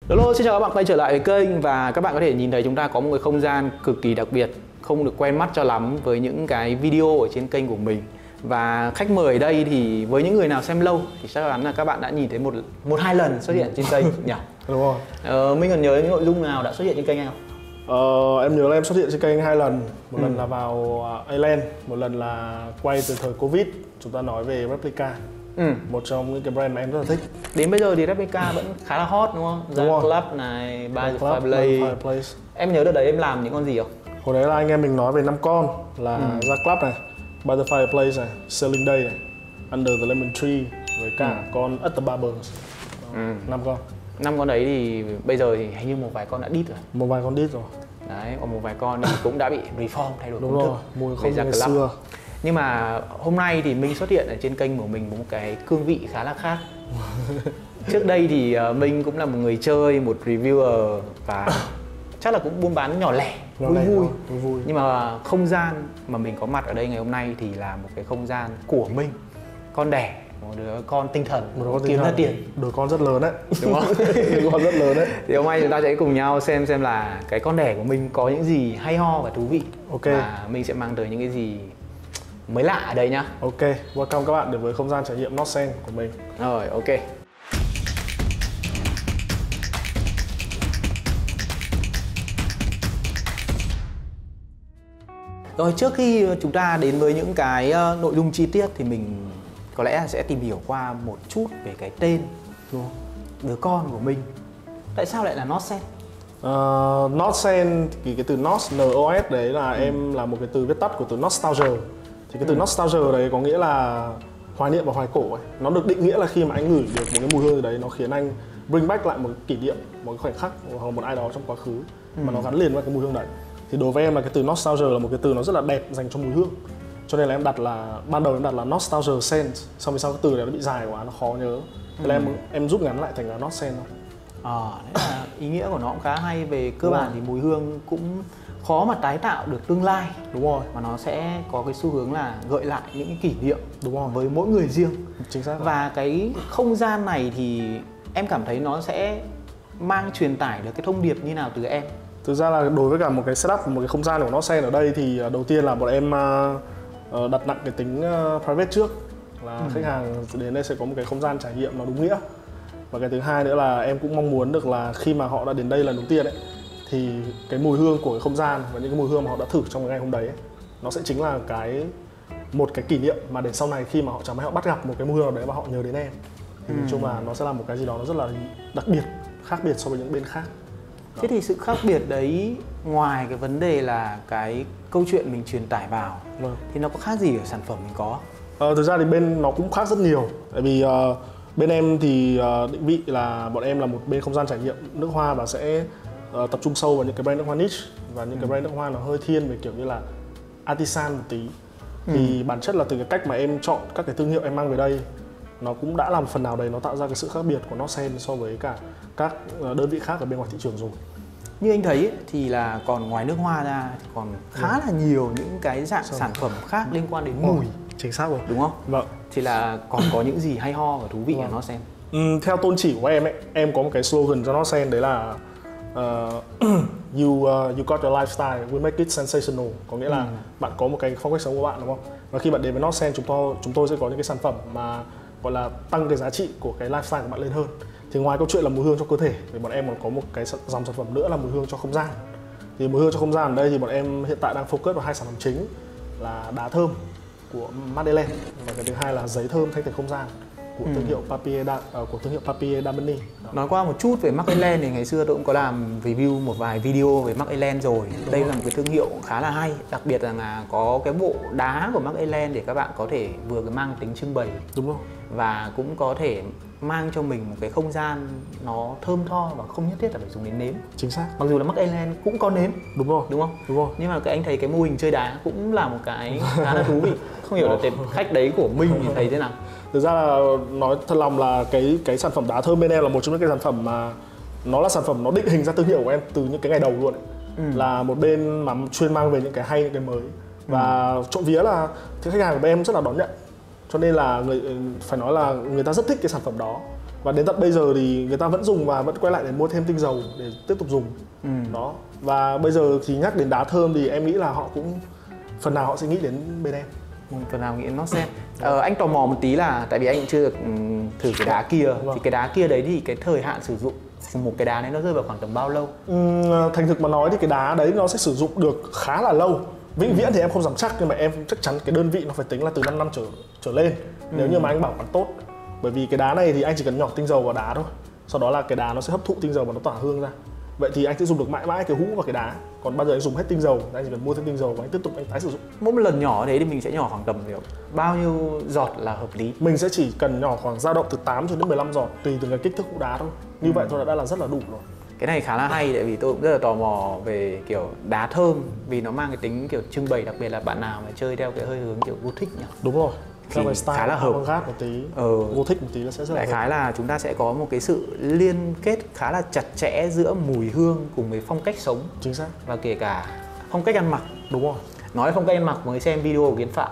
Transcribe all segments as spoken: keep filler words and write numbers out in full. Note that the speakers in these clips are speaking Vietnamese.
Hello, xin chào các bạn quay trở lại với kênh. Và các bạn có thể nhìn thấy chúng ta có một cái không gian cực kỳ đặc biệt, không được quen mắt cho lắm với những cái video ở trên kênh của mình. Và khách mời ở đây thì với những người nào xem lâu thì chắc chắn là các bạn đã nhìn thấy một một hai lần xuất hiện trên kênh nhỉ? Đúng rồi. Ờ, mình còn nhớ những nội dung nào đã xuất hiện trên kênh anh không? Ờ, em nhớ là em xuất hiện trên kênh hai lần. Một ừ. lần là vào Island, một lần là quay từ thời Covid. Chúng ta nói về Replica. Ừ. Một trong những cái brand mà em rất là thích. Đến bây giờ thì Replica vẫn khá là hot đúng không? Đúng rồi. Club này, By the Club, Fireplace. Em nhớ đợt đấy em làm những con gì không? Hồi đấy là anh em mình nói về năm con là ừ. Ra Club này, By the Fireplace này, Sailing Day này, Under the Lemon Tree với cả ừ. con At the Barbers. ừ. năm con. Năm con đấy thì bây giờ thì hình như một vài con đã đít rồi. Một vài con đít rồi. Đấy, còn một vài con thì cũng đã bị reform, thay đổi công thức. Mùi không như ngày xưa. Nhưng mà hôm nay thì Minh xuất hiện ở trên kênh của mình một cái cương vị khá là khác. Trước đây thì Minh cũng là một người chơi, một reviewer và chắc là cũng buôn bán nhỏ lẻ, nhỏ vui lẻ vui. Đó, vui. Nhưng mà không gian mà mình có mặt ở đây ngày hôm nay thì là một cái không gian của Minh, con đẻ, một đứa con tinh thần, một đứa con kiếm ra tiền. Đứa con rất lớn đấy. Đúng không? Đứa con rất lớn đấy. Thì hôm nay chúng ta sẽ cùng nhau xem xem là cái con đẻ của mình có những gì hay ho và thú vị. Ok. Và mình sẽ mang tới những cái gì mới lạ ở đây nhá. Ok, welcome các bạn đến với không gian trải nghiệm Northsen của mình. Rồi, ok. Rồi, trước khi chúng ta đến với những cái nội dung chi tiết thì mình có lẽ là sẽ tìm hiểu qua một chút về cái tên đứa con của mình. Tại sao lại là Northsen? Uh, Northsen thì cái từ North, N O S đấy là ừ. em là một cái từ viết tắt của từ Nostalgia. Thì cái từ ừ. Nostalgia đấy có nghĩa là hoài niệm và hoài cổ ấy. Nó được định nghĩa là khi mà anh ngửi được một cái mùi hương gì đấy, nó khiến anh bring back lại một kỷ niệm, một cái khoảnh khắc hoặc một ai đó trong quá khứ ừ. mà nó gắn liền với cái mùi hương đấy. Thì đối với em là cái từ Nostalgia là một cái từ nó rất là đẹp dành cho mùi hương. Cho nên là em đặt là ban đầu em đặt là Nostalgia Scent, xong rồi sau cái từ này nó bị dài quá, nó khó nhớ. Thế ừ. là em em rút ngắn lại thành là Northsen thôi. Ờ, à, là ý nghĩa của nó cũng khá hay. Về cơ bản thì mùi hương cũng khó mà tái tạo được tương lai. Đúng rồi. Mà nó sẽ có cái xu hướng là gợi lại những cái kỷ niệm. Đúng rồi. Với mỗi người riêng. Chính xác. Và cái không gian này thì em cảm thấy nó sẽ mang truyền tải được cái thông điệp như nào từ em? Thực ra là đối với cả một cái setup, một cái không gian của Northsen ở đây thì đầu tiên là bọn em đặt nặng cái tính private trước. Là ừ. khách hàng đến đây sẽ có một cái không gian trải nghiệm nó đúng nghĩa. Và cái thứ hai nữa là em cũng mong muốn được là khi mà họ đã đến đây lần đầu tiên ấy, thì cái mùi hương của cái không gian và những cái mùi hương mà họ đã thử trong cái ngày hôm đấy ấy, nó sẽ chính là cái một cái kỷ niệm mà để sau này khi mà họ chẳng may họ bắt gặp một cái mùi hương nào đấy và họ nhớ đến em. Thì nói chung là nó sẽ là một cái gì đó nó rất là đặc biệt, khác biệt so với những bên khác. Đó. Thế thì sự khác biệt đấy, ngoài cái vấn đề là cái câu chuyện mình truyền tải vào vâng. thì nó có khác gì ở sản phẩm mình có? Ờ, thực ra thì bên nó cũng khác rất nhiều. Tại vì uh, bên em thì uh, định vị là bọn em là một bên không gian trải nghiệm nước hoa và sẽ uh, tập trung sâu vào những cái brand nước hoa niche và những ừ. cái brand nước hoa nó hơi thiên về kiểu như là artisan một tí. ừ. Thì bản chất là từ cái cách mà em chọn các cái thương hiệu em mang về đây, nó cũng đã làm phần nào đấy nó tạo ra cái sự khác biệt của Northsen so với cả các đơn vị khác ở bên ngoài thị trường rồi. Như anh thấy ấy, thì là còn ngoài nước hoa ra thì còn khá ừ. là nhiều những cái dạng Sao? sản phẩm khác liên quan đến mùi. Chính xác rồi. Đúng không? Vâng. Thì là còn có những gì hay ho và thú vị vâng. ở Northsen? Ừ, theo tôn chỉ của em ấy, em có một cái slogan cho Northsen đấy là uh, you uh, you got your lifestyle, we make it sensational. Có nghĩa là ừ. bạn có một cái phong cách sống của bạn đúng không? Và khi bạn đến với Northsen, chúng tôi chúng tôi sẽ có những cái sản phẩm mà gọi là tăng cái giá trị của cái lifestyle của bạn lên hơn. Thì ngoài câu chuyện là mùi hương cho cơ thể thì bọn em còn có một cái dòng sản phẩm nữa là mùi hương cho không gian. Thì mùi hương cho không gian ở đây thì bọn em hiện tại đang focus vào hai sản phẩm chính là đá thơm của Madeleine và cái thứ hai là giấy thơm thanh tiền không gian của ừ. thương hiệu Papier da, uh, của thương hiệu Papier Damini. Nói qua một chút về Madeleine thì ngày xưa tôi cũng có làm review một vài video về Madeleine rồi. Đúng Đây rồi. là một cái thương hiệu khá là hay, đặc biệt là có cái bộ đá của Madeleine để các bạn có thể vừa mang tính trưng bày. Đúng rồi. Và cũng có thể mang cho mình một cái không gian nó thơm tho và không nhất thiết là phải dùng đến nến. Chính xác. Mặc dù là Madeleine cũng có nến. Đúng rồi. Đúng không? Đúng rồi. Nhưng mà cái anh thấy cái mô hình chơi đá cũng là một cái khá là thú vị. Không hiểu là tệp khách đấy của Minh thì thấy thế nào? Thực ra là nói thật lòng là cái cái sản phẩm đá thơm bên em là một trong những cái sản phẩm mà nó là sản phẩm nó định hình ra thương hiệu của em từ những cái ngày đầu luôn ấy. Ừ. Là một bên mà chuyên mang về những cái hay, những cái mới. Và ừ. trộm vía là cái khách hàng của bên em rất là đón nhận. Cho nên là người phải nói là người ta rất thích cái sản phẩm đó. và đến tận bây giờ thì người ta vẫn dùng và vẫn quay lại để mua thêm tinh dầu để tiếp tục dùng. Ừ. Đó. Và bây giờ thì nhắc đến đá thơm thì em nghĩ là họ cũng phần nào họ sẽ nghĩ đến bên em. Ừ, phần nào nghĩ đến Nosen. Ờ, anh tò mò một tí là tại vì anh cũng chưa được um, thử cái đá kia, vâng. Thì cái đá kia đấy thì cái thời hạn sử dụng một cái đá đấy nó rơi vào khoảng tầm bao lâu? Ừ, thành thực mà nói thì cái đá đấy nó sẽ sử dụng được khá là lâu. Vĩnh viễn thì em không dám chắc, nhưng mà em chắc chắn cái đơn vị nó phải tính là từ năm năm trở trở lên. Ừ. Nếu như mà anh bảo quản tốt. Bởi vì cái đá này thì anh chỉ cần nhỏ tinh dầu vào đá thôi. Sau đó là cái đá nó sẽ hấp thụ tinh dầu và nó tỏa hương ra. Vậy thì anh sẽ dùng được mãi mãi cái hũ và cái đá. Còn bao giờ anh dùng hết tinh dầu, anh chỉ cần mua thêm tinh dầu và anh tiếp tục anh tái sử dụng. Mỗi một lần nhỏ đấy thì mình sẽ nhỏ khoảng tầm bao nhiêu giọt là hợp lý? Mình sẽ chỉ cần nhỏ khoảng dao động từ tám cho đến mười lăm giọt tùy từng cái kích thước hũ đá thôi. Như ừ. vậy thôi đã là rất là đủ rồi. Cái này khá là hay, tại vì tôi cũng rất là tò mò về kiểu đá thơm, vì nó mang cái tính kiểu trưng bày, đặc biệt là bạn nào mà chơi theo cái hơi hướng kiểu Gothic nhỉ? Đúng rồi. Thì khá là hợp một tí, ừ. Gothic một tí nó sẽ rất là đại khái là chúng ta sẽ có một cái sự liên kết khá là chặt chẽ giữa mùi hương cùng với phong cách sống. Chính xác. Và kể cả phong cách ăn mặc. Đúng rồi. Nói phong cách ăn mặc mới xem video của Kiên Phạm.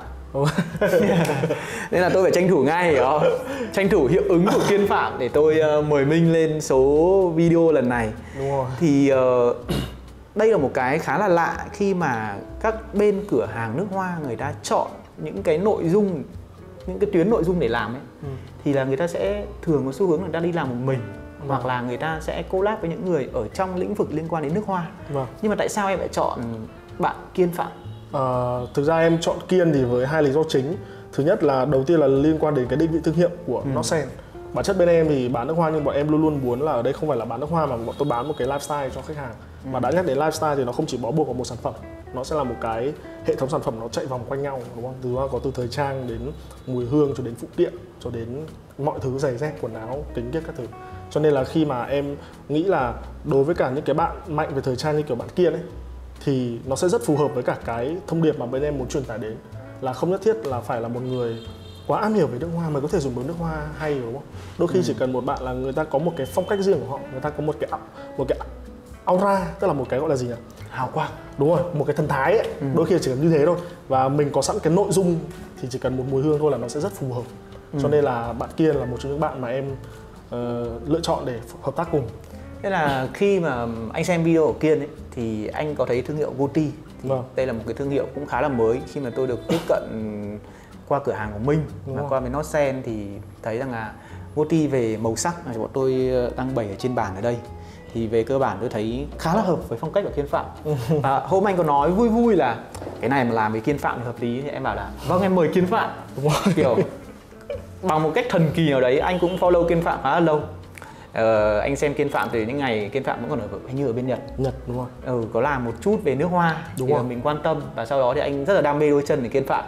Nên là tôi phải tranh thủ ngay đó. Tranh thủ hiệu ứng của Kiên Phạm để tôi uh, mời Minh lên số video lần này. Đúng rồi. Thì uh, đây là một cái khá là lạ khi mà các bên cửa hàng nước hoa người ta chọn những cái nội dung, những cái tuyến nội dung để làm ấy, ừ. thì là người ta sẽ thường có xu hướng người ta đi làm một mình, ừ. hoặc là người ta sẽ collab với những người ở trong lĩnh vực liên quan đến nước hoa. Vâng. Nhưng mà tại sao em lại chọn bạn Kiên Phạm? À, thực ra em chọn Kiên thì với hai lý do chính. Thứ nhất là đầu tiên là liên quan đến cái định vị thương hiệu của ừ. Nosen. Bản chất bên em thì bán nước hoa, nhưng bọn em luôn luôn muốn là ở đây không phải là bán nước hoa mà bọn tôi bán một cái lifestyle cho khách hàng. Ừ. Mà đã nhắc đến lifestyle thì nó không chỉ bó buộc vào một sản phẩm, nó sẽ là một cái hệ thống sản phẩm nó chạy vòng quanh nhau, đúng không? Từ có từ thời trang đến mùi hương cho đến phụ kiện cho đến mọi thứ, giày dép, quần áo, kính kiếc các thứ. Cho nên là khi mà em nghĩ là đối với cả những cái bạn mạnh về thời trang như kiểu bạn Kiên ấy, thì nó sẽ rất phù hợp với cả cái thông điệp mà bên em muốn truyền tải đến, là không nhất thiết là phải là một người quá am hiểu về nước hoa mới có thể dùng được nước hoa hay, đúng không? Đôi khi ừ. chỉ cần một bạn là người ta có một cái phong cách riêng của họ, người ta có một cái một cái aura, tức là một cái gọi là gì nhỉ? Hào quang. Đúng rồi, một cái thần thái ấy. Ừ. Đôi khi chỉ cần như thế thôi. Và mình có sẵn cái nội dung thì chỉ cần một mùi hương thôi là nó sẽ rất phù hợp. Ừ. Cho nên là bạn Kiên là một trong những bạn mà em uh, lựa chọn để hợp tác cùng. Thế là khi mà anh xem video của Kiên ấy, thì anh có thấy thương hiệu Gucci. Vâng. Đây là một cái thương hiệu cũng khá là mới khi mà tôi được tiếp cận qua cửa hàng của Minh. Đúng mà rồi. Qua với Nosen thì thấy rằng là Gucci về màu sắc mà bọn tôi đang bày ở trên bàn ở đây, thì về cơ bản tôi thấy khá là hợp với phong cách của Kiên Phạm. À, hôm anh có nói vui vui là cái này mà làm với Kiên Phạm thì hợp lý, thì em bảo là vâng em mời Kiên Phạm. Đúng rồi. Kiểu bằng một cách thần kỳ nào đấy anh cũng follow Kiên Phạm khá là lâu. Ờ, anh xem Kiên Phạm từ những ngày Kiên Phạm vẫn còn ở hình như ở bên Nhật. Nhật đúng rồi. Ừ, có làm một chút về nước hoa đúng thì rồi. Mình quan tâm, và sau đó thì anh rất là đam mê đôi chân của Kiên Phạm.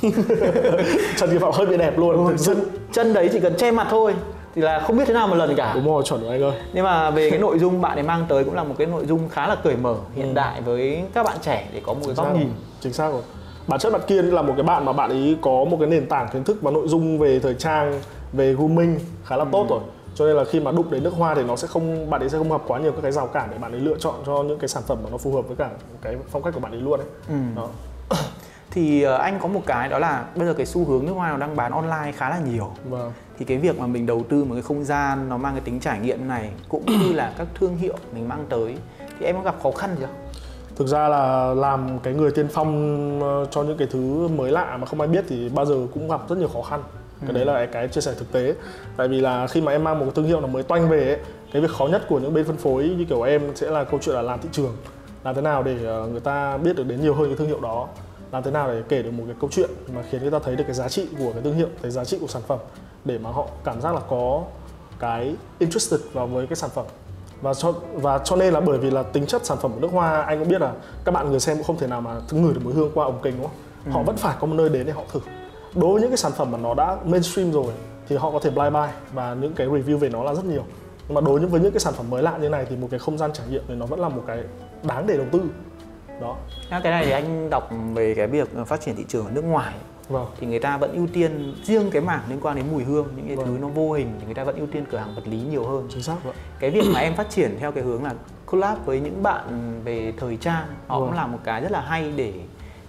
Chân Kiên Phạm hơi bị đẹp luôn. Ừ, chân, chân đấy chỉ cần che mặt thôi thì là không biết thế nào một lần cả. Đúng rồi, chuẩn rồi anh ơi. Nhưng mà về cái nội dung bạn ấy mang tới cũng là một cái nội dung khá là cởi mở, hiện ừ. đại với các bạn trẻ để có một cái góc nhìn. Chính xác rồi. Bản chất bạn Kiên là một cái bạn mà bạn ấy có một cái nền tảng kiến thức và nội dung về thời trang, về grooming khá là ừ. tốt rồi. Cho nên là khi mà đụng đến nước hoa thì nó sẽ không, bạn ấy sẽ không gặp quá nhiều các cái rào cản để bạn ấy lựa chọn cho những cái sản phẩm mà nó phù hợp với cả cái phong cách của bạn ấy luôn đấy. Ừ. Đó. Thì uh, anh có một cái đó là bây giờ cái xu hướng nước hoa nó đang bán online khá là nhiều. Vâng. Thì cái việc mà mình đầu tư một cái không gian nó mang cái tính trải nghiệm này, cũng như là các thương hiệu mình mang tới, thì em có gặp khó khăn gì không? Thực ra là làm cái người tiên phong cho những cái thứ mới lạ mà không ai biết thì bao giờ cũng gặp rất nhiều khó khăn. Cái ừ. đấy là cái chia sẻ thực tế. Tại vì là khi mà em mang một cái thương hiệu nó mới toanh về ấy, cái việc khó nhất của những bên phân phối như kiểu em sẽ là câu chuyện là làm thị trường. Làm thế nào để người ta biết được đến nhiều hơn cái thương hiệu đó. Làm thế nào để kể được một cái câu chuyện mà khiến người ta thấy được cái giá trị của cái thương hiệu, cái giá trị của sản phẩm, để mà họ cảm giác là có cái interested vào với cái sản phẩm. Và cho, và cho nên là bởi vì là tính chất sản phẩm của nước hoa, anh cũng biết là các bạn người xem cũng không thể nào mà ngửi được mùi hương qua ống kính, đúng không? Ừ. Họ vẫn phải có một nơi đến để họ thử. Đối với những cái sản phẩm mà nó đã mainstream rồi thì họ có thể blind buy và những cái review về nó là rất nhiều. Nhưng mà đối với những cái sản phẩm mới lạ như này thì một cái không gian trải nghiệm thì nó vẫn là một cái đáng để đầu tư. Đó. Cái này thì anh đọc về cái việc phát triển thị trường ở nước ngoài. Vâng. Thì người ta vẫn ưu tiên riêng cái mảng liên quan đến mùi hương, những cái vâng. thứ nó vô hình thì người ta vẫn ưu tiên cửa hàng vật lý nhiều hơn. Chính xác vậy. Cái việc mà em phát triển theo cái hướng là collab với những bạn về thời trang, họ vâng. cũng là một cái rất là hay để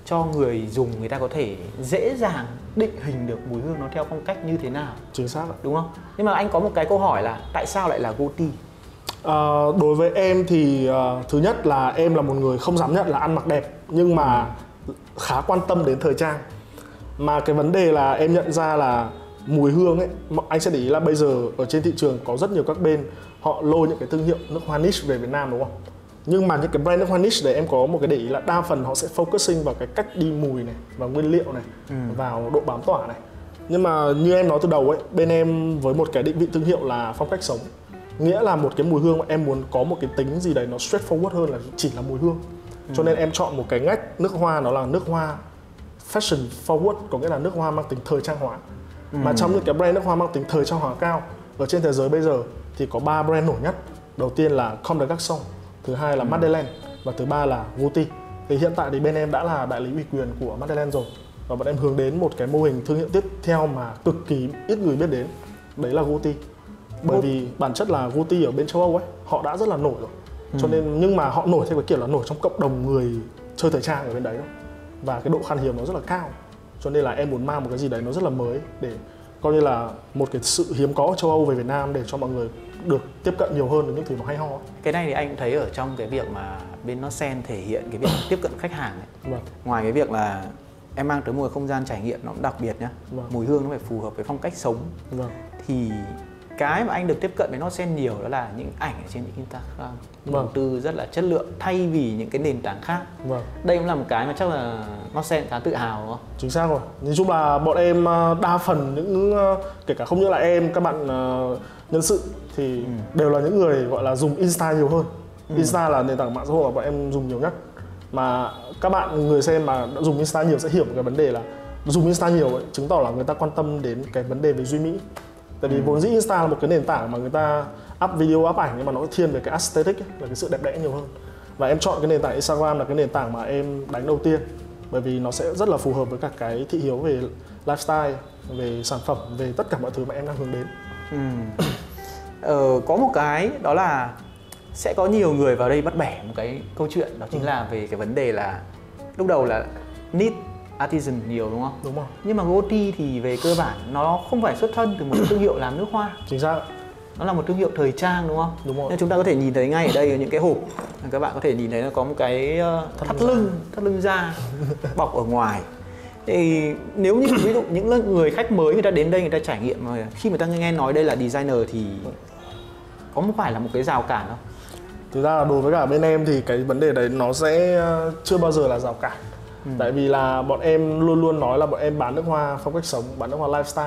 cho người dùng người ta có thể dễ dàng định hình được mùi hương nó theo phong cách như thế nào. Chính xác ạ. Đúng không? Nhưng mà anh có một cái câu hỏi là tại sao lại là Gucci? À, đối với em thì uh, thứ nhất là em là một người không dám nhận là ăn mặc đẹp, nhưng mà khá quan tâm đến thời trang. Mà cái vấn đề là em nhận ra là mùi hương ấy, anh sẽ để ý là bây giờ ở trên thị trường có rất nhiều các bên họ lôi những cái thương hiệu nước hoa niche về Việt Nam, đúng không? Nhưng mà những cái brand nước hoa niche đấy em có một cái để ý là đa phần họ sẽ focusing vào cái cách đi mùi này, vào nguyên liệu này, ừ. vào độ bám tỏa này. Nhưng mà như em nói từ đầu ấy, bên em với một cái định vị thương hiệu là phong cách sống. Nghĩa là một cái mùi hương mà em muốn có một cái tính gì đấy nó straightforward hơn là chỉ là mùi hương. ừ. Cho nên em chọn một cái ngách nước hoa nó là nước hoa fashion forward, có nghĩa là nước hoa mang tính thời trang hóa. ừ. Mà trong những cái brand nước hoa mang tính thời trang hóa cao ở trên thế giới bây giờ thì có ba brand nổi nhất. Đầu tiên là Comme des Garçons, thứ hai là ừ. Madeleine và thứ ba là Gucci. Thì hiện tại thì bên em đã là đại lý ủy quyền của Madeleine rồi, và bọn em hướng đến một cái mô hình thương hiệu tiếp theo mà cực kỳ ít người biết đến, đấy là Gucci. Bởi vì bản chất là Gucci ở bên châu Âu ấy, họ đã rất là nổi rồi. ừ. Cho nên nhưng mà họ nổi theo cái kiểu là nổi trong cộng đồng người chơi thời trang ở bên đấy đó. Và cái độ khan hiếm nó rất là cao. Cho nên là em muốn mang một cái gì đấy nó rất là mới để coi như là một cái sự hiếm có ở châu Âu về Việt Nam, để cho mọi người được tiếp cận nhiều hơn với những thứ nó hay ho. Cái này thì anh cũng thấy ở trong cái việc mà bên Notsen thể hiện cái việc tiếp cận khách hàng ấy. Vâng. Ngoài cái việc là em mang tới một không gian trải nghiệm nó cũng đặc biệt nhá. Vâng. Mùi hương nó phải phù hợp với phong cách sống. Vâng. Thì cái mà anh được tiếp cận với Notsen nhiều đó là những ảnh ở trên những Instagram, đầu vâng. tư rất là chất lượng thay vì những cái nền tảng khác. Vâng. Đây cũng là một cái mà chắc là Notsen khá tự hào, đúng không? Chính xác rồi. Nói chung là bọn em đa phần những, kể cả không những là em, các bạn nhân sự thì ừ. đều là những người gọi là dùng Insta nhiều hơn. ừ. Insta là nền tảng mạng xã hội mà bọn em dùng nhiều nhất. Mà các bạn người xem mà đã dùng Insta nhiều sẽ hiểu một cái vấn đề là dùng Insta nhiều ấy, chứng tỏ là người ta quan tâm đến cái vấn đề về duy mỹ. Tại vì ừ. vốn dĩ Insta là một cái nền tảng mà người ta up video, up ảnh, nhưng mà nó thiên về cái aesthetic ấy, là cái sự đẹp đẽ nhiều hơn. Và em chọn cái nền tảng Instagram là cái nền tảng mà em đánh đầu tiên, bởi vì nó sẽ rất là phù hợp với các cái thị hiếu về lifestyle, về sản phẩm, về tất cả mọi thứ mà em đang hướng đến. ừ. ờ, Có một cái đó là sẽ có nhiều người vào đây bắt bẻ một cái câu chuyện, đó chính ừ. là về cái vấn đề là lúc đầu là need artisan nhiều, đúng không? Đúng rồi. Nhưng mà Gucci thì về cơ bản nó không phải xuất thân từ một thương hiệu làm nước hoa. Chính xác. Nó là một thương hiệu thời trang, đúng không? Đúng rồi. Nên chúng ta có thể nhìn thấy ngay ở đây ở những cái hộp, các bạn có thể nhìn thấy nó có một cái thắt, thắt lưng, thắt lưng da bọc ở ngoài. Thì nếu như ví dụ những người khách mới người ta đến đây người ta trải nghiệm mà khi người ta nghe nói đây là designer thì có phải là một cái rào cản không? Thực ra là đối với cả bên em thì cái vấn đề đấy nó sẽ chưa bao giờ là rào cản. Ừ. Tại vì là bọn em luôn luôn nói là bọn em bán nước hoa phong cách sống, bán nước hoa lifestyle.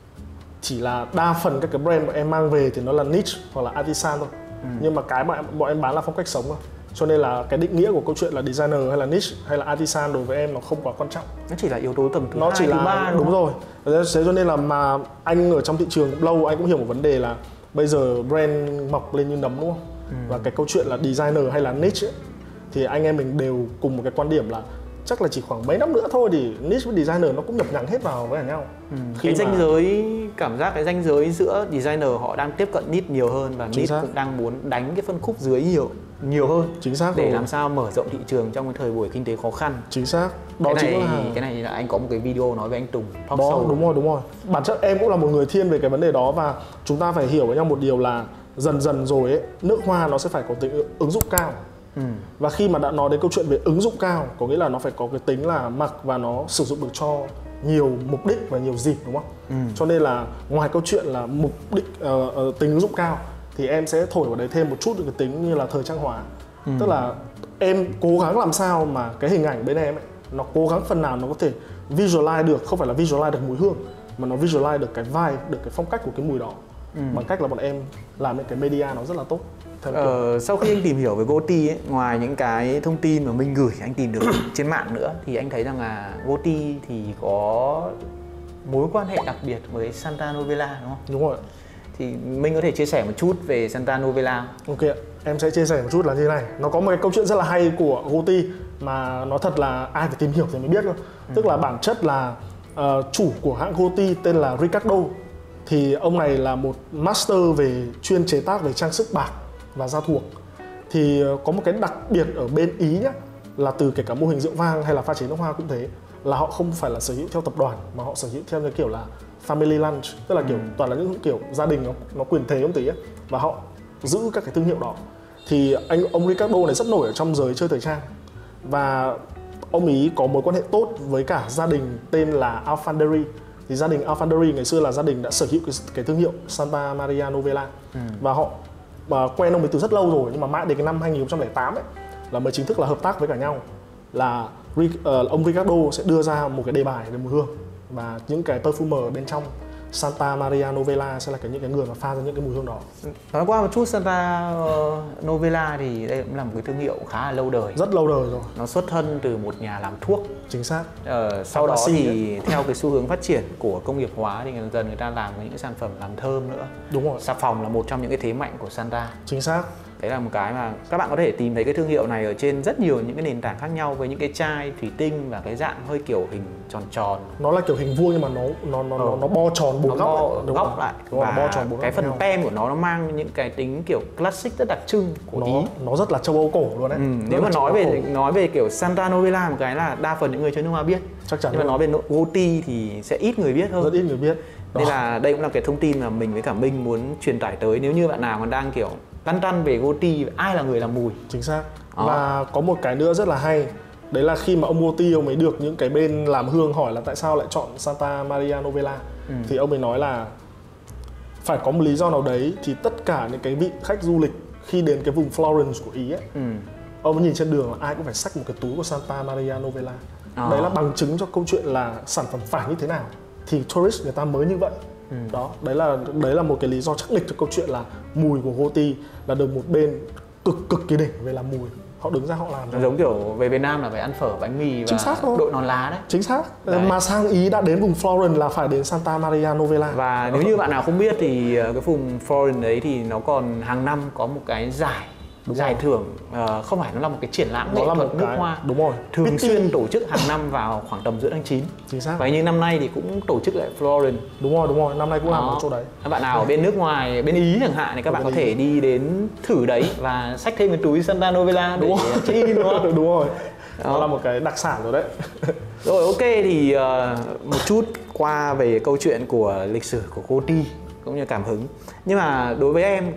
Chỉ là đa phần các cái brand bọn em mang về thì nó là niche hoặc là artisan thôi. ừ. Nhưng mà cái mà bọn em bán là phong cách sống thôi. Cho nên là cái định nghĩa của câu chuyện là designer hay là niche hay là artisan đối với em nó không quá quan trọng. Nó chỉ là yếu tố tầm thứ nó hai, chỉ thứ là, ba, đúng, đúng rồi. Thế cho nên là mà anh ở trong thị trường cũng lâu, anh cũng hiểu một vấn đề là bây giờ brand mọc lên như nấm, đúng không? ừ. Và cái câu chuyện là designer hay là niche ấy, thì anh em mình đều cùng một cái quan điểm là chắc là chỉ khoảng mấy năm nữa thôi thì niche với designer nó cũng nhập nhằng hết vào với nhau. ừ. Cái ranh mà... giới, cảm giác cái ranh giới giữa designer họ đang tiếp cận niche nhiều hơn, và niche cũng đang muốn đánh cái phân khúc dưới nhiều nhiều hơn. Chính xác. Để rồi. làm sao mở rộng thị trường trong cái thời buổi kinh tế khó khăn. Chính xác. Đó cái chính này, là cái này là anh có một cái video nói với anh Tùng talk đó, show. đúng rồi, đúng rồi. Bản chất em cũng là một người thiên về cái vấn đề đó, và chúng ta phải hiểu với nhau một điều là dần dần rồi ấy, nước hoa nó sẽ phải có tính ứng dụng cao. Ừ. Và khi mà đã nói đến câu chuyện về ứng dụng cao, có nghĩa là nó phải có cái tính là mặc và nó sử dụng được cho nhiều mục đích và nhiều dịp, đúng không? Ừ. Cho nên là ngoài câu chuyện là mục đích uh, uh, tính ứng dụng cao thì em sẽ thổi vào đấy thêm một chút cái tính như là thời trang hóa. Ừ. Tức là em cố gắng làm sao mà cái hình ảnh bên em ấy, nó cố gắng phần nào nó có thể visualize được, không phải là visualize được mùi hương, mà nó visualize được cái vibe, được cái phong cách của cái mùi đó. Ừ. Bằng cách là bọn em làm những cái media nó rất là tốt. Ờ, sau khi anh tìm hiểu về Gucci ấy, ngoài những cái thông tin mà mình gửi anh tìm được trên mạng nữa, thì anh thấy rằng là Gucci thì có mối quan hệ đặc biệt với Santa Novella, đúng không? Đúng rồi. Thì mình có thể chia sẻ một chút về Santa Novella. Ok, em sẽ chia sẻ một chút là như thế này. Nó có một cái câu chuyện rất là hay của Gucci mà nó thật là ai phải tìm hiểu thì mới biết thôi. Ừ. Tức là bản chất là uh, chủ của hãng Gucci tên là Riccardo. Thì ông này là một master về chuyên chế tác về trang sức bạc và da thuộc. Thì có một cái đặc biệt ở bên Ý nhá, là từ kể cả mô hình rượu vang hay là pha chế nước hoa cũng thế, là họ không phải là sở hữu theo tập đoàn mà họ sở hữu theo cái kiểu là family lunch, tức là kiểu ừ. toàn là những kiểu gia đình nó, nó quyền thế một tí ấy, và họ giữ các cái thương hiệu đó. Thì anh ông Ricardo này rất nổi ở trong giới chơi thời trang, và ông ý có mối quan hệ tốt với cả gia đình tên là Alfanderi. Thì gia đình Alfanderi ngày xưa là gia đình đã sở hữu cái, cái thương hiệu Santa Maria Novella, ừ. và họ và quen ông ấy từ rất lâu rồi, nhưng mà mãi đến cái năm hai nghìn không trăm lẻ tám ấy là mới chính thức là hợp tác với cả nhau, là uh, ông Ricardo sẽ đưa ra một cái đề bài về mùi hương, và những cái perfumer bên trong Santa Maria Novella sẽ là cái những cái người mà pha ra những cái mùi hương đó. Nói qua một chút, Santa Novella thì đây cũng là một cái thương hiệu khá là lâu đời, rất lâu đời rồi. Nó xuất thân từ một nhà làm thuốc. Chính xác. Ờ, sau đó thì ấy. theo cái xu hướng phát triển của công nghiệp hóa thì dần dần người ta làm những cái sản phẩm làm thơm nữa. Đúng rồi. Xà phòng là một trong những cái thế mạnh của Santa. Chính xác. Đấy là một cái mà các bạn có thể tìm thấy cái thương hiệu này ở trên rất nhiều những cái nền tảng khác nhau, với những cái chai thủy tinh và cái dạng hơi kiểu hình tròn tròn. Nó là kiểu hình vuông nhưng mà nó nó nó ừ. nó bo tròn bốn góc lại. Đúng góc lại. Đúng và bo tròn bốn cái phần tem của nó nó mang những cái tính kiểu classic rất đặc trưng của nó, Ý. Nó rất là châu Âu cổ luôn đấy. Ừ, nếu mà nói về cổ. nói về kiểu Santa Novella một cái là đa phần những người chơi nước hoa biết. Chắc chắn. Nhưng mà nói về Goti thì sẽ ít người biết hơn. Rất ít người biết. Nên là đây cũng là cái thông tin mà mình với cả Minh muốn truyền tải tới, nếu như bạn nào còn đang kiểu lăn tăn về Goti, ai là người làm mùi. Chính xác. Đó. Và có một cái nữa rất là hay, đấy là khi mà ông Goti ông ấy được những cái bên làm hương hỏi là tại sao lại chọn Santa Maria Novella, ừ. thì ông ấy nói là phải có một lý do nào đấy. Thì tất cả những cái vị khách du lịch khi đến cái vùng Florence của Ý ấy, ừ. ông ấy nhìn trên đường là ai cũng phải xách một cái túi của Santa Maria Novella. À. Đấy là bằng chứng cho câu chuyện là sản phẩm phải như thế nào thì tourist người ta mới như vậy. Ừ. Đó, đấy là đấy là một cái lý do chắc nịch cho câu chuyện là mùi của Goti là được một bên cực cực kỳ đỉnh về làm mùi. Họ đứng ra họ làm. Nó giống kiểu về Việt Nam là phải ăn phở, bánh mì và đội nón lá đấy. Chính xác. Đấy. Mà sang Ý đã đến vùng Florence là phải đến Santa Maria Novella. Và nếu như bạn nào không biết thì cái vùng Florence đấy thì nó còn hàng năm có một cái giải Đúng giải rồi. thưởng, uh, không phải nó là một cái triển lãm nghệ thuật nước hoa. Đúng rồi. Thường Pitty. xuyên tổ chức hàng năm vào khoảng tầm giữa tháng chín. Chính xác. Và như năm nay thì cũng tổ chức lại Florence. Đúng rồi, đúng rồi. Năm nay cũng làm ở chỗ đấy. Các bạn nào ở bên nước ngoài, bên Ý chẳng hạn thì các bạn có thể đi đến thử đấy và xách thêm cái túi Santa Novella để check in, đúng không? Đúng rồi. Đó. Nó là một cái đặc sản rồi đấy. Rồi, ok, thì uh, một chút qua về câu chuyện của lịch sử của Goti cũng như cảm hứng. Nhưng mà đối với em,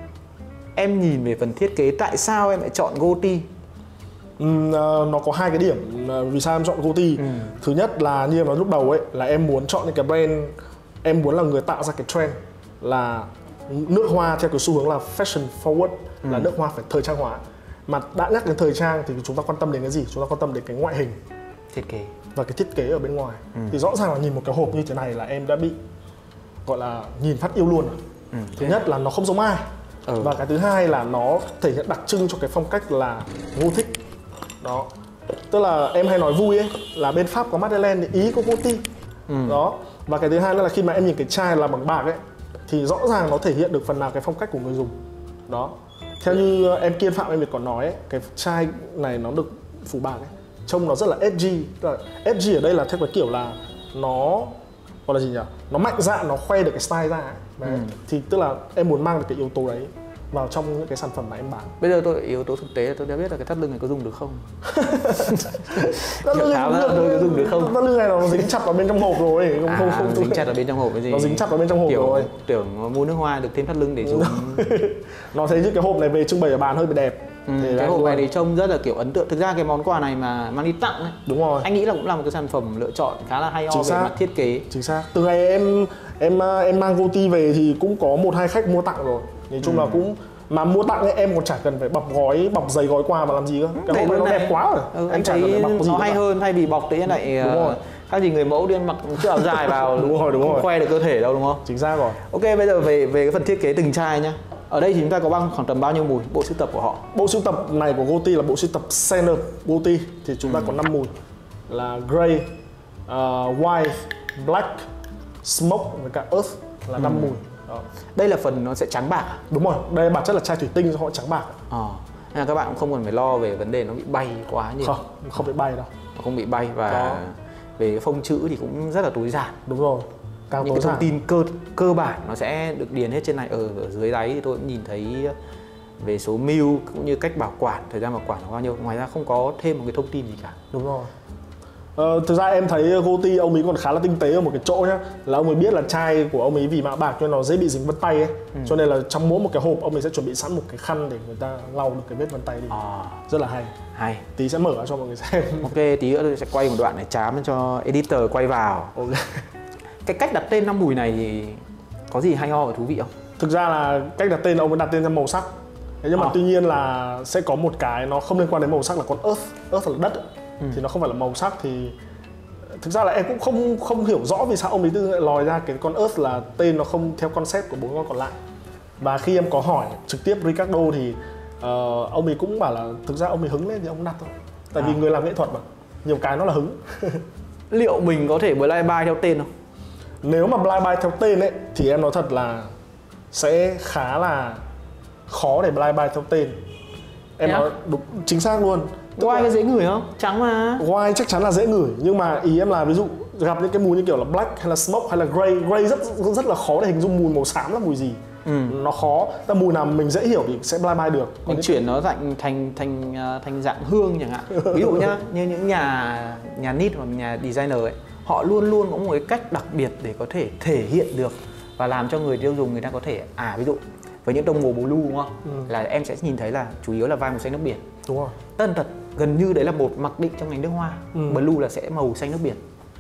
em nhìn về phần thiết kế, tại sao em lại chọn Goti? Ừ, nó có hai cái điểm vì sao em chọn Goti. Ừ. Thứ nhất là như em nói lúc đầu ấy, là em muốn chọn những cái brand, em muốn là người tạo ra cái trend là nước hoa theo cái xu hướng là fashion forward, ừ. là nước hoa phải thời trang hóa. Mà đã nhắc đến thời trang thì chúng ta quan tâm đến cái gì? Chúng ta quan tâm đến cái ngoại hình, thiết kế và cái thiết kế ở bên ngoài. Ừ. Thì rõ ràng là nhìn một cái hộp như thế này là em đã bị gọi là nhìn phát yêu luôn. Ừ. Thứ nhất là nó không giống ai. Ừ. Và cái thứ hai là nó thể hiện đặc trưng cho cái phong cách là Gothic. Đó. Tức là em hay nói vui ấy, là bên Pháp có Madeleine thì Ý có Goti. Ừ. Đó. Và cái thứ hai nữa là khi mà em nhìn cái chai làm bằng bạc ấy, thì rõ ràng nó thể hiện được phần nào cái phong cách của người dùng. Đó. Theo như em Kiên Phạm em Việt còn nói ấy, cái chai này nó được phủ bạc ấy, trông nó rất là edgy. Tức là edgy ở đây là theo cái kiểu là nó gọi là gì nhỉ? Nó mạnh dạn, nó khoe được cái style ra ấy. Đấy. Ừ. Thì tức là em muốn mang được cái yếu tố đấy vào trong những cái sản phẩm mà em bán. Bây giờ tôi yếu tố thực tế là tôi đã biết là cái thắt lưng này có dùng được không? Thắt lưng này có dùng được không? Thắt lưng này nó dính chặt vào bên trong hộp rồi. Không, à, không, không, dính chặt vào bên trong hộp cái gì? Nó dính chặt vào bên trong hộp kiểu, rồi. Tưởng mua nước hoa được thêm thắt lưng để dùng. Nó thấy những cái hộp này về trưng bày ở bàn hơi bị đẹp. Ừ, cái hộp này thì trông rất là kiểu ấn tượng. Thực ra cái món quà này mà mang đi tặng ấy, đúng rồi, anh nghĩ là cũng là một cái sản phẩm lựa chọn khá là hay ho về mặt thiết kế. Chính xác. Từ ngày em em em mang Goti về thì cũng có một hai khách mua tặng rồi. Nói chung ừ. là cũng mà mua tặng ấy, em còn chả cần phải bọc gói, bọc giấy gói quà mà làm gì cơ. Cái hộp này nó đẹp quá rồi. Ừ, anh thấy nó hay hơn, thay vì bọc thế lại uh, khác gì người mẫu đi mặc chiếc áo dài vào đúng rồi, đúng không rồi. khoe được cơ thể đâu, đúng không? Chính xác rồi. Ok, bây giờ về về cái phần thiết kế từng chai nhá. Ở đây thì chúng ta có bằng khoảng tầm bao nhiêu mùi bộ sưu tập của họ? Bộ sưu tập này của Goti là bộ sưu tập Center Goti, thì chúng ta ừ. có năm mùi là Grey, uh, White, Black, Smoke với cả Earth là năm ừ. mùi. Đó. Đây là phần nó sẽ trắng bạc. Đúng rồi, đây bản chất là chai thủy tinh do họ trắng bạc. Ờ. Nên là các bạn cũng không cần phải lo về vấn đề nó bị bay quá nhiều. Không, không bị bay đâu. Nó không bị bay và đó. Về cái phông chữ thì cũng rất là tối giản. Đúng rồi. Càng những cái thông tin cơ cơ bản nó sẽ được điền hết trên này. Ở, ở dưới đáy thì tôi cũng nhìn thấy về số ml cũng như cách bảo quản, thời gian bảo quản là bao nhiêu. Ngoài ra không có thêm một cái thông tin gì cả. Đúng rồi. Ờ, thực ra em thấy Goti ông ấy còn khá là tinh tế ở một cái chỗ nhá, là ông ấy biết là chai của ông ấy vì mạ bạc cho nên nó dễ bị dính vân tay ấy, ừ. cho nên là trong mỗi một cái hộp ông ấy sẽ chuẩn bị sẵn một cái khăn để người ta lau được cái vết vân tay đi. À. Rất là hay. Hay. Tí sẽ mở ra cho mọi người xem. Ok, tí nữa tôi sẽ quay một đoạn này chám cho editor quay vào. Okay. Cái cách đặt tên năm mùi này thì có gì hay ho và thú vị không? Thực ra là cách đặt tên ông ấy đặt tên theo màu sắc. Thế nhưng mà à. tuy nhiên là sẽ có một cái nó không liên quan đến màu sắc là con earth, earth là đất ấy. Ừ. Thì nó không phải là màu sắc. Thì thực ra là em cũng không không hiểu rõ vì sao ông ấy tự lòi ra cái con earth là tên nó không theo concept của bốn con còn lại. Và khi em có hỏi trực tiếp Ricardo thì uh, ông ấy cũng bảo là thực ra ông ấy hứng lên thì ông đặt thôi. Tại à. vì người làm nghệ thuật mà, nhiều cái nó là hứng. Liệu mình có thể blind buy theo tên không? Nếu mà blind buy theo tên ấy thì em nói thật là sẽ khá là khó để blind buy theo tên. Em yeah. nói đúng chính xác luôn. White có dễ ngửi không? Trắng mà. White chắc chắn là dễ ngửi, nhưng mà ý em là ví dụ gặp những cái mùi như kiểu là black hay là smoke hay là gray, gray rất rất là khó để hình dung mùi màu xám là mùi gì. Ừ. Nó khó. Ta mùi nào mình dễ hiểu thì sẽ blind buy được. Còn mình chuyển nó thành thành thành thành dạng hương chẳng hạn. Ví dụ nhá, như những nhà nhà nít hoặc nhà designer ấy, họ luôn luôn có một cái cách đặc biệt để có thể thể hiện được và làm cho người tiêu dùng người ta có thể à ví dụ với những tông màu blue đúng không? Ừ. Là em sẽ nhìn thấy là chủ yếu là vai màu xanh nước biển. Đúng rồi. Tân thật gần như đấy là một mặc định trong ngành nước hoa. Ừ. Blue là sẽ màu xanh nước biển.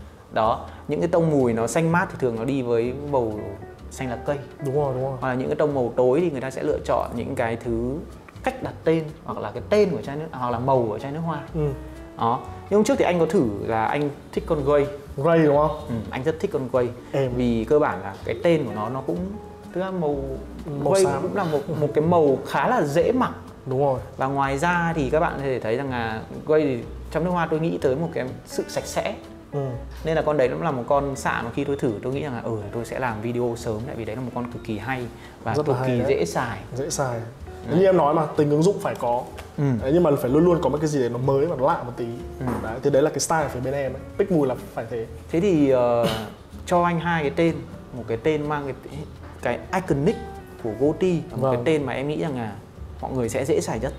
Đó, những cái tông mùi nó xanh mát thì thường nó đi với màu xanh lá cây. Đúng rồi, đúng rồi. Hoặc là những cái tông màu tối thì người ta sẽ lựa chọn những cái thứ cách đặt tên hoặc là cái tên của chai nước hoặc là màu của chai nước hoa. Ừ. Đó. Nhưng hôm trước thì anh có thử là anh thích con Grey. Grey đúng không? Ừ, anh rất thích con Grey. Em. Vì cơ bản là cái tên của nó nó cũng tức là màu màu Grey xám. cũng là một một cái màu khá là dễ mặc. Đúng rồi. Và ngoài ra thì các bạn có thể thấy rằng là Grey thì trong nước hoa tôi nghĩ tới một cái sự sạch sẽ. Ừ. Nên là con đấy cũng là một con xạ mà khi tôi thử tôi nghĩ rằng là ừ tôi sẽ làm video sớm, tại vì đấy là một con cực kỳ hay và rất cực kỳ dễ xài. Dễ xài. Như em nói mà, tính ứng dụng phải có. Ừ. Đấy, nhưng mà phải luôn luôn có một cái gì đấy nó mới và nó lạ một tí. Ừ. Đấy, thì đấy là cái style phía bên em ấy. Pick mùi là phải thế. Thế thì uh, cho anh hai cái tên, một cái tên mang cái cái iconic của Goti, một vâng. cái tên mà em nghĩ rằng là mọi người sẽ dễ xài nhất.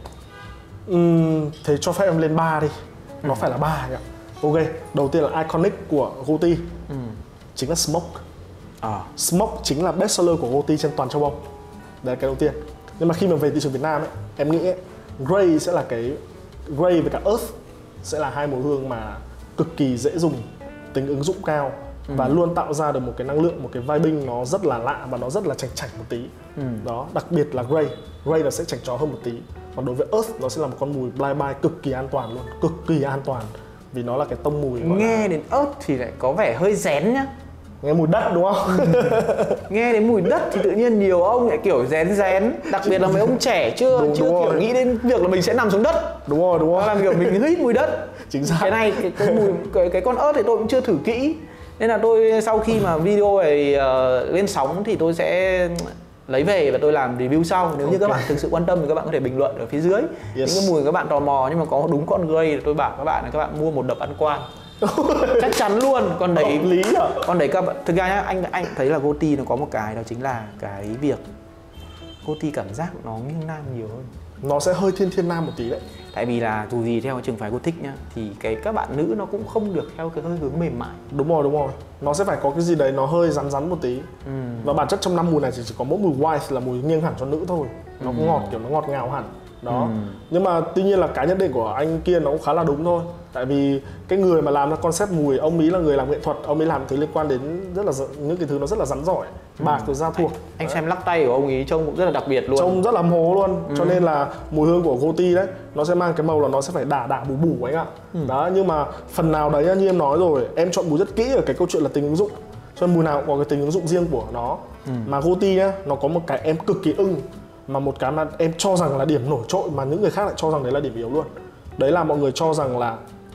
Uhm, thế cho phép em lên ba đi. Nó ừ. phải là ba nhỉ? Ok, đầu tiên là iconic của Goti. Ừ. Chính là Smoke. À. Smoke chính là best seller của Goti trên toàn châu Âu. Đấy là cái đầu tiên. Nhưng mà khi mà về thị trường Việt Nam ấy, em nghĩ ấy, Grey sẽ là cái Grey với cả Earth sẽ là hai mùi hương mà cực kỳ dễ dùng, tính ứng dụng cao ừ. và luôn tạo ra được một cái năng lượng, một cái vibing nó rất là lạ và nó rất là chảnh chảnh một tí. Ừ. Đó, đặc biệt là Grey, Grey nó sẽ chảnh chó hơn một tí. Còn đối với Earth nó sẽ là một con mùi blind buy cực kỳ an toàn luôn, cực kỳ an toàn. Vì nó là cái tông mùi nghe là... đến Earth thì lại có vẻ hơi rén nhá. Nghe mùi đất đúng không? Nghe đến mùi đất thì tự nhiên nhiều ông lại kiểu rén rén. Đặc biệt là mấy ông trẻ chưa đúng, chưa đúng kiểu rồi. Nghĩ đến việc là mình sẽ nằm xuống đất. Đúng rồi, đúng rồi. Làm kiểu mình hít mùi đất. Chính xác. Cái này, cái, cái, mùi, cái, cái con ớt thì tôi cũng chưa thử kỹ. Nên là tôi sau khi mà video này uh, lên sóng thì tôi sẽ lấy về và tôi làm review sau. Nếu okay. như các bạn thực sự quan tâm thì các bạn có thể bình luận ở phía dưới. Yes. Những cái mùi các bạn tò mò nhưng mà có đúng con Grey thì tôi bảo các bạn là các bạn mua một đập ăn quan. Chắc chắn luôn. Con đấy lý à? Con đấy các bạn thực ra nhá, anh anh thấy là Goti nó có một cái đó chính là cái việc Goti cảm giác nó nghiêng nam nhiều hơn. Nó sẽ hơi thiên thiên nam một tí đấy. Tại vì là dù gì theo trường phái Gothic nhá thì cái các bạn nữ nó cũng không được theo cái hơi hướng mềm mại. Đúng rồi, đúng rồi. Nó sẽ phải có cái gì đấy nó hơi rắn rắn một tí. Ừ. Và bản chất trong năm mùi này chỉ, chỉ có mỗi mùi white là mùi nghiêng hẳn cho nữ thôi. Nó cũng ừ. ngọt kiểu nó ngọt ngào hẳn. Đó. Ừ. Nhưng mà tuy nhiên là cái nhận định của anh Kiên nó cũng khá là đúng thôi. Tại vì cái người mà làm ra concept mùi, ông ấy là người làm nghệ thuật, ông ấy làm thứ liên quan đến rất là những cái thứ nó rất là rắn giỏi, bạc rồi da thuộc. Anh, anh xem lắc tay của ông ấy trông cũng rất là đặc biệt luôn. Trông rất là hố luôn. Ừ. Cho nên là mùi hương của Goti đấy nó sẽ mang cái màu là nó sẽ phải đả đả bù bù anh ạ. Ừ. Đó, nhưng mà phần nào đấy như em nói rồi, em chọn mùi rất kỹ ở cái câu chuyện là tính ứng dụng. Cho nên mùi nào cũng có cái tính ứng dụng riêng của nó. Ừ. Mà Goti nhá, nó có một cái em cực kỳ ưng, mà một cái mà em cho rằng là điểm nổi trội mà những người khác lại cho rằng đấy là điểm yếu luôn. Đấy là mọi người cho rằng là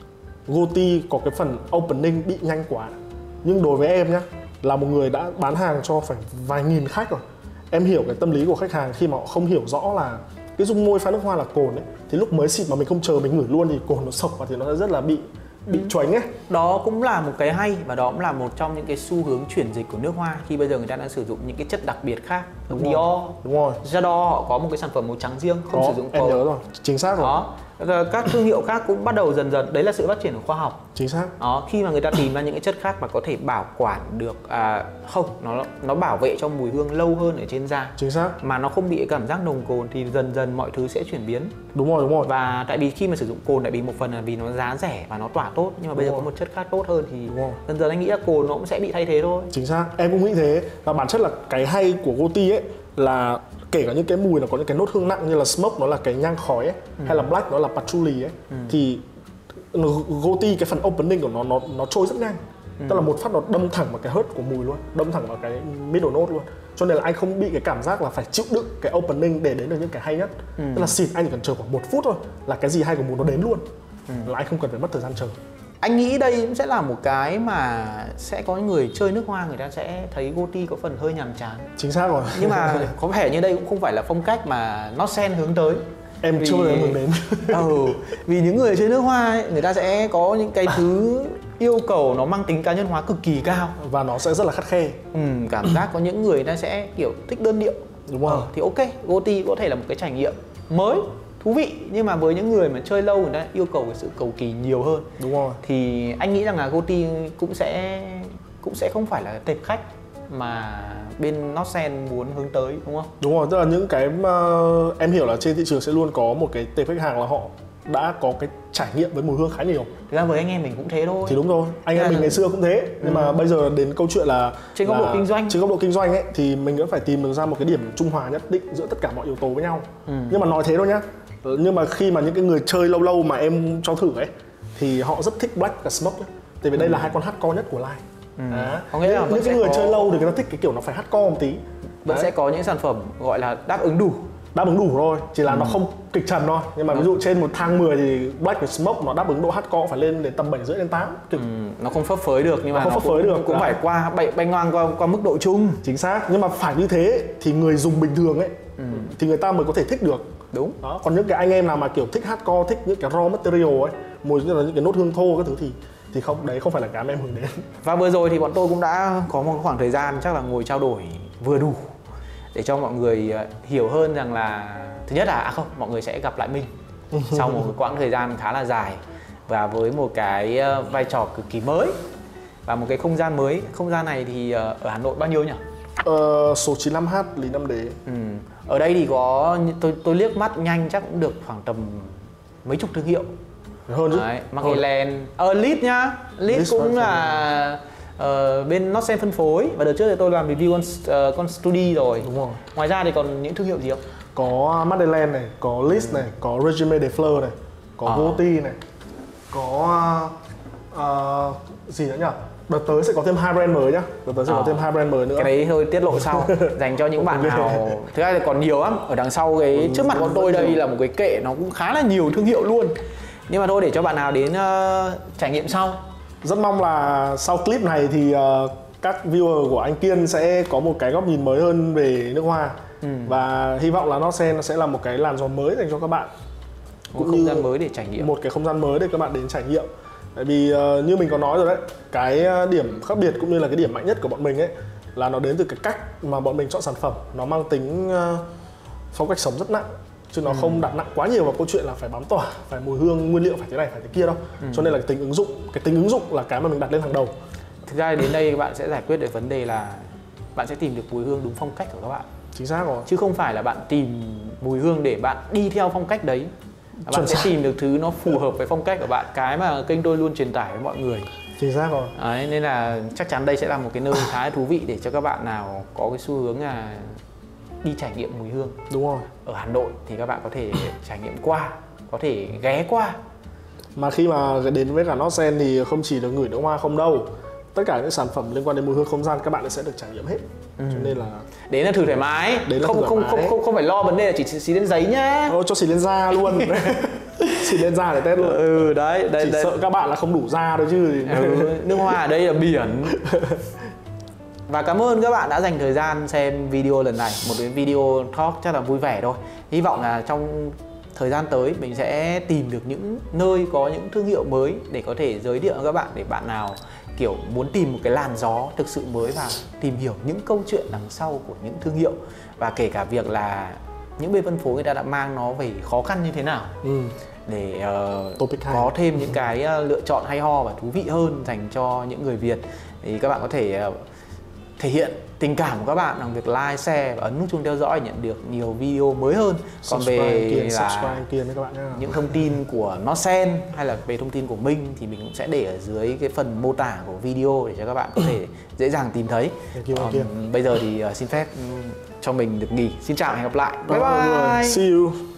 Goti có cái phần opening bị nhanh quá. Nhưng đối với em nhá, là một người đã bán hàng cho phải vài nghìn khách rồi, em hiểu cái tâm lý của khách hàng khi mà họ không hiểu rõ là cái dung môi pha nước hoa là cồn ấy, thì lúc mới xịt mà mình không chờ mình ngửi luôn thì cồn nó sộc và thì nó rất là bị bị ừ. choáng ấy. Đó cũng là một cái hay và đó cũng là một trong những cái xu hướng chuyển dịch của nước hoa khi bây giờ người ta đang sử dụng những cái chất đặc biệt khác Đúng Dior, rồi. Đúng rồi. Zador họ có một cái sản phẩm màu trắng riêng, không Có, sử dụng em cồn. nhớ rồi, chính xác rồi. Đó. Rồi các thương hiệu khác cũng bắt đầu dần dần, đấy là sự phát triển của khoa học. Chính xác. Đó, khi mà người ta tìm ra những cái chất khác mà có thể bảo quản được à, không, nó nó bảo vệ cho mùi hương lâu hơn ở trên da. Chính xác. Mà nó không bị cảm giác nồng cồn thì dần dần mọi thứ sẽ chuyển biến. Đúng rồi, đúng rồi. Và tại vì khi mà sử dụng cồn, tại vì một phần là vì nó giá rẻ và nó tỏa tốt, nhưng mà Đúng bây giờ rồi. có một chất khác tốt hơn thì Đúng rồi. dần dần anh nghĩ là cồn nó cũng sẽ bị thay thế thôi. Chính xác, em cũng nghĩ thế. Và bản chất là cái hay của Goti ấy là kể cả những cái mùi nó có những cái nốt hương nặng như là smoke nó là cái nhang khói ấy, ừ. hay là black nó là patchouli ấy, ừ. thì Goti cái phần opening của nó nó nó trôi rất nhanh. Ừ. Tức là một phát nó đâm thẳng vào cái hớt của mùi luôn, đâm thẳng vào cái middle note luôn. Cho nên là anh không bị cái cảm giác là phải chịu đựng cái opening để đến được những cái hay nhất. Ừ. Tức là xịt anh chỉ cần chờ khoảng một phút thôi là cái gì hay của mùi nó đến luôn. Ừ. Là anh không cần phải mất thời gian chờ. Anh nghĩ đây cũng sẽ là một cái mà sẽ có người chơi nước hoa người ta sẽ thấy Goti có phần hơi nhàm chán. Chính xác rồi. Nhưng mà có vẻ như đây cũng không phải là phong cách mà Notsen hướng tới. Em vì... chưa bao giờ hướng đến. ừ, vì những người chơi nước hoa ấy, người ta sẽ có những cái thứ yêu cầu nó mang tính cá nhân hóa cực kỳ cao. Và nó sẽ rất là khắt khe. Ừ, cảm giác có những người ta sẽ kiểu thích đơn điệu. Đúng rồi. Ờ, thì ok, Goti có thể là một cái trải nghiệm mới, thú vị. Nhưng mà với những người mà chơi lâu người ta yêu cầu cái sự cầu kỳ nhiều hơn. Đúng rồi. Thì anh nghĩ rằng là Goti cũng sẽ cũng sẽ không phải là tệp khách mà bên Notsen muốn hướng tới, đúng không? Đúng rồi, tức là những cái uh, em hiểu là trên thị trường sẽ luôn có một cái tệp khách hàng là họ đã có cái trải nghiệm với mùi hương khá nhiều. Thực ra với anh em mình cũng thế thôi. Thì đúng rồi, anh em mình ngày xưa cũng thế. Nhưng ừ. mà bây giờ đến câu chuyện là trên góc độ kinh doanh, trên góc độ kinh doanh ấy thì mình vẫn phải tìm được ra một cái điểm trung hòa nhất định giữa tất cả mọi yếu tố với nhau. Ừ. Nhưng mà nói thế thôi nhá. Nhưng mà khi mà những cái người chơi lâu lâu mà em cho thử ấy thì họ rất thích black và smoke ấy. Tại vì ừ. đây là hai con hardcore nhất của line. Ừ. À, có nghĩa là những cái người có... chơi lâu thì người ta thích cái kiểu nó phải hardcore một tí. Vẫn sẽ có những sản phẩm gọi là đáp ứng đủ. Đáp ứng đủ thôi, chỉ là ừ. nó không kịch trần thôi. Nhưng mà ừ. ví dụ trên một thang mười thì black và smoke nó đáp ứng độ hardcore phải lên đến tầm bảy rưỡi đến tám. Ừ. Nó không phấp phới được nhưng mà nó, không nó phấp phới cũng, được. cũng phải qua bay, bay ngang qua, qua mức độ chung. Chính xác, nhưng mà phải như thế thì người dùng bình thường ấy ừ. thì người ta mới có thể thích được. Đúng. Đó. Còn những cái anh em nào mà kiểu thích hardcore, thích những cái raw material ấy, mùi như là những cái nốt hương thô các thứ thì thì không, đấy không phải là cái mà em hướng đến. Và vừa rồi thì bọn tôi cũng đã có một khoảng thời gian chắc là ngồi trao đổi vừa đủ để cho mọi người hiểu hơn rằng là thứ nhất là à không, mọi người sẽ gặp lại mình sau một quãng thời gian khá là dài và với một cái vai trò cực kỳ mới và một cái không gian mới. Không gian này thì ở Hà Nội bao nhiêu nhỉ? Ờ, số chín mươi lăm H Lý Nam Đế. Ừ. Ở đây thì có tôi tôi liếc mắt nhanh chắc cũng được khoảng tầm mấy chục thương hiệu. Hơn chứ. Magellan, ờ Lit nhá, Lit cũng là uh, bên Notsen phân phối và đợt trước thì tôi làm review con, uh, con Studi rồi. Đúng rồi. Ngoài ra thì còn những thương hiệu gì không? Có Madeleine này, có Lit ừ. này, có Regime de Fleur này, có à. Goti này, có uh, gì nữa nhỉ? Đợt tới sẽ có thêm hai brand mới nhá. Đợt tới sẽ à. có thêm hai brand mới nữa. Cái đấy thôi tiết lộ sau, dành cho những bạn nào. Thực ra thì còn nhiều lắm. Ở đằng sau cái ừ, trước mặt bọn tôi đây là một cái kệ nó cũng khá là nhiều thương hiệu luôn. Nhưng mà thôi để cho bạn nào đến uh, trải nghiệm sau. Rất mong là sau clip này thì uh, các viewer của anh Kiên sẽ có một cái góc nhìn mới hơn về nước hoa. Ừ. Và hy vọng là Notsen nó sẽ là một cái làn gió mới dành cho các bạn. Một cũng không gian mới để trải nghiệm. Một cái không gian mới để các bạn đến trải nghiệm. Tại vì uh, như mình có nói rồi đấy, cái điểm khác biệt cũng như là cái điểm mạnh nhất của bọn mình ấy là nó đến từ cái cách mà bọn mình chọn sản phẩm. Nó mang tính uh, phong cách sống rất nặng, chứ nó ừ. không đặt nặng quá nhiều vào câu chuyện là phải bám tỏa, phải mùi hương, nguyên liệu phải thế này, phải thế kia đâu. Ừ. Cho nên là cái tính ứng dụng, cái tính ứng dụng là cái mà mình đặt lên hàng đầu. Thực ra đến đây các bạn sẽ giải quyết được vấn đề là bạn sẽ tìm được mùi hương đúng phong cách của các bạn. Chính xác rồi. Chứ không phải là bạn tìm mùi hương để bạn đi theo phong cách đấy. Bạn Chuẩn sẽ xác. tìm được thứ nó phù hợp với phong cách của bạn, cái mà kênh tôi luôn truyền tải với mọi người. Chính xác rồi. Đấy, nên là chắc chắn đây sẽ là một cái nơi khá là thú vị để cho các bạn nào có cái xu hướng là đi trải nghiệm mùi hương. Đúng rồi. Ở Hà Nội thì các bạn có thể trải nghiệm qua, có thể ghé qua. Mà khi mà đến với cả Notsen thì không chỉ được ngửi nước hoa không đâu. Tất cả những sản phẩm liên quan đến mùi hương không gian các bạn sẽ được trải nghiệm hết. Ừ. Cho nên là đến là thử thoải mái. Đến là không thử thoải không, mái. không không không phải lo vấn đề là chỉ xí lên giấy nhá. Ô, cho xí lên da luôn. Xí lên da để test luôn. Ừ đấy, đấy chỉ đấy. Sợ các bạn là không đủ da đâu chứ. Ừ, nước hoa ở đây là biển. Và cảm ơn các bạn đã dành thời gian xem video lần này. Một cái video talk chắc là vui vẻ thôi. Hy vọng là trong thời gian tới mình sẽ tìm được những nơi có những thương hiệu mới để có thể giới thiệu với các bạn, để bạn nào kiểu muốn tìm một cái làn gió thực sự mới và tìm hiểu những câu chuyện đằng sau của những thương hiệu, và kể cả việc là những bên phân phối người ta đã mang nó về khó khăn như thế nào ừ. để uh, Topic hay. có thêm những cái uh, lựa chọn hay ho và thú vị hơn dành cho những người Việt, thì các bạn có thể uh, thể hiện tình cảm của các bạn bằng việc like, share và ấn nút chuông theo dõi để nhận được nhiều video mới hơn. Còn về kia, là kia các bạn nhá. những thông tin của Nordsen hay là về thông tin của Minh thì mình cũng sẽ để ở dưới cái phần mô tả của video để cho các bạn có thể dễ dàng tìm thấy. Còn bây giờ thì uh, xin phép um, cho mình được nghỉ. Xin chào và hẹn gặp lại. Bye bye. See you.